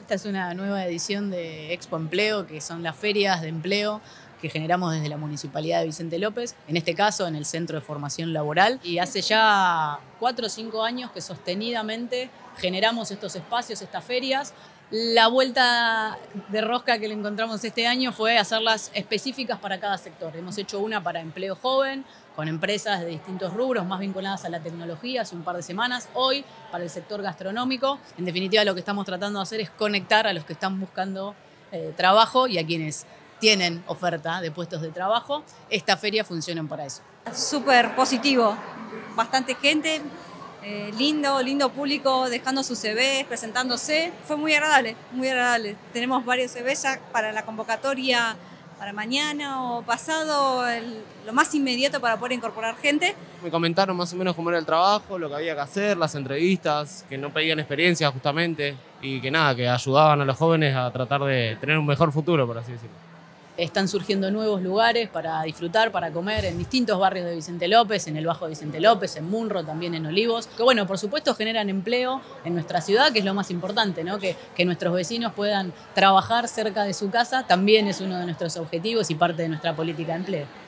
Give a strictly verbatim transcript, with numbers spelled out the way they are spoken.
Esta es una nueva edición de Expo Empleo, que son las ferias de empleo que generamos desde la Municipalidad de Vicente López, en este caso en el Centro de Formación Laboral. Y hace ya cuatro o cinco años que sostenidamente generamos estos espacios, estas ferias. La vuelta de rosca que le encontramos este año fue hacerlas específicas para cada sector. Hemos hecho una para empleo joven, con empresas de distintos rubros, más vinculadas a la tecnología, hace un par de semanas. Hoy, para el sector gastronómico. En definitiva, lo que estamos tratando de hacer es conectar a los que están buscando eh, trabajo y a quienes tienen oferta de puestos de trabajo. Esta feria funciona para eso. Súper positivo, bastante gente, eh, lindo, lindo público dejando sus C Vs, presentándose. Fue muy agradable, muy agradable. Tenemos varios C Vs ya para la convocatoria para mañana o pasado, el, lo más inmediato para poder incorporar gente. Me comentaron más o menos cómo era el trabajo, lo que había que hacer, las entrevistas, que no pedían experiencia justamente y que nada, que ayudaban a los jóvenes a tratar de tener un mejor futuro, por así decirlo. Están surgiendo nuevos lugares para disfrutar, para comer en distintos barrios de Vicente López, en el Bajo de Vicente López, en Munro, también en Olivos, que bueno, por supuesto generan empleo en nuestra ciudad, que es lo más importante, ¿no? Que, que nuestros vecinos puedan trabajar cerca de su casa, también es uno de nuestros objetivos y parte de nuestra política de empleo.